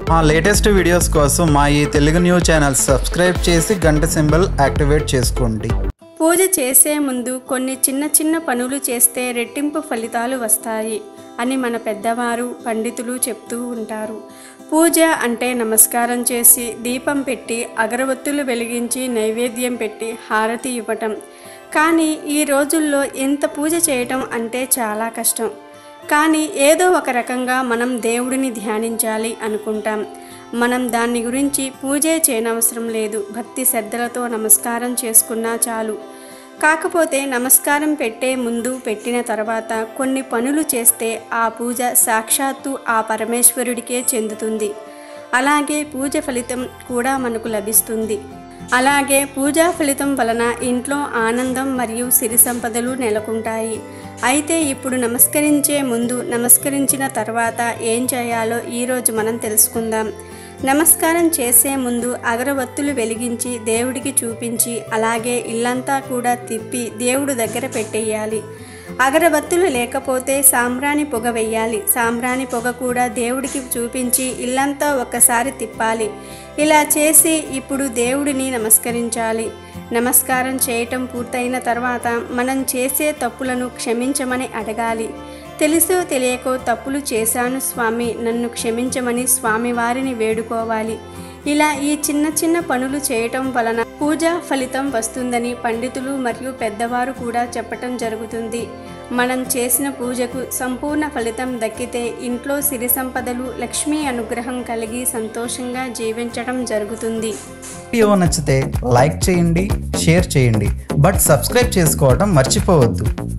మా latest videos కోసం మా ఈ తెలుగు న్యూస్ ఛానల్ సబ్స్క్రైబ్ చేసి గంట సింబల్ యాక్టివేట్ చేసుకోండి. పూజ చేసే ముందు కొన్ని చిన్న చిన్న పనులు చేస్తే రెట్టింపు ఫలితాలు వస్తాయి అని మన పెద్దవారు పండితులు చెప్తూ ఉంటారు. పూజ అంటే నమస్కారం చేసి దీపం పెట్టి అగరవత్తులు వెలిగించి నైవేద్యం పెట్టి హారతి ఇవ్వటం. కానీ ఈ రోజుల్లో ఎంత పూజ చేయటం అంటే చాలా కష్టం. కానీ ఏదో ఒక రకంగా మనం దేవుడిని ధ్యానించాలి అనుకుంటాం. మనం దాని గురించి పూజే చేయనవసరం లేదు. భక్తి శ్రద్ధలతో నమస్కారం చేసుకున్నా చాలు. కాకపోతే నమస్కారం పెట్టే ముందు పెట్టిన తర్వాత కొన్ని పనులు చేస్తే ఆ పూజ సాక్షాత్తు ఆ పరమేశ్వరుడికే చెందుతుంది. అలాగే పూజ ఫలితం కూడా మనకు లభిస్తుంది. అలాగే పూజా ఫలితం వలన ఇంట్లో ఆనందం మరియు సిరి సంపదలు నెలకొంటాయి. అయితే ఇప్పుడు నమస్కరించే ముందు నమస్కరించిన తర్వాత ఏం చేయాలో ఈరోజు మనం తెలుసుకుందాం. నమస్కారం చేసే ముందు అగరవత్తులు వెలిగించి దేవుడికి చూపించి అలాగే ఇల్లంతా కూడా తిప్పి దేవుడి దగ్గర పెట్టేయాలి. అగరవత్తులు లేకపోతే సాంబ్రాణి పొగ వెయ్యాలి. సాంబ్రాణి పొగ కూడా దేవుడికి చూపించి ఇల్లంతా ఒక్కసారి తిప్పాలి. ఇలా చేసి ఇప్పుడు దేవుడిని నమస్కరించాలి. నమస్కారం చేయటం పూర్తయిన తర్వాత మనం చేసే తప్పులను క్షమించమని అడగాలి. తెలుసో తెలియకో తప్పులు చేశాను స్వామి, నన్ను క్షమించమని స్వామివారిని వేడుకోవాలి. ఇలా ఈ చిన్న చిన్న పనులు చేయటం వలన పూజా ఫలితం వస్తుందని పండితులు మరియు పెద్దవారు కూడా చెప్పటం జరుగుతుంది. మనం చేసిన పూజకు సంపూర్ణ ఫలితం దక్కితే ఇంట్లో సిరి సంపదలు లక్ష్మీ అనుగ్రహం కలిగి సంతోషంగా జీవించడం జరుగుతుంది. వీడియో నచ్చితే లైక్ చేయండి, షేర్ చేయండి, బట్ సబ్స్క్రైబ్ చేసుకోవడం మర్చిపోవద్దు.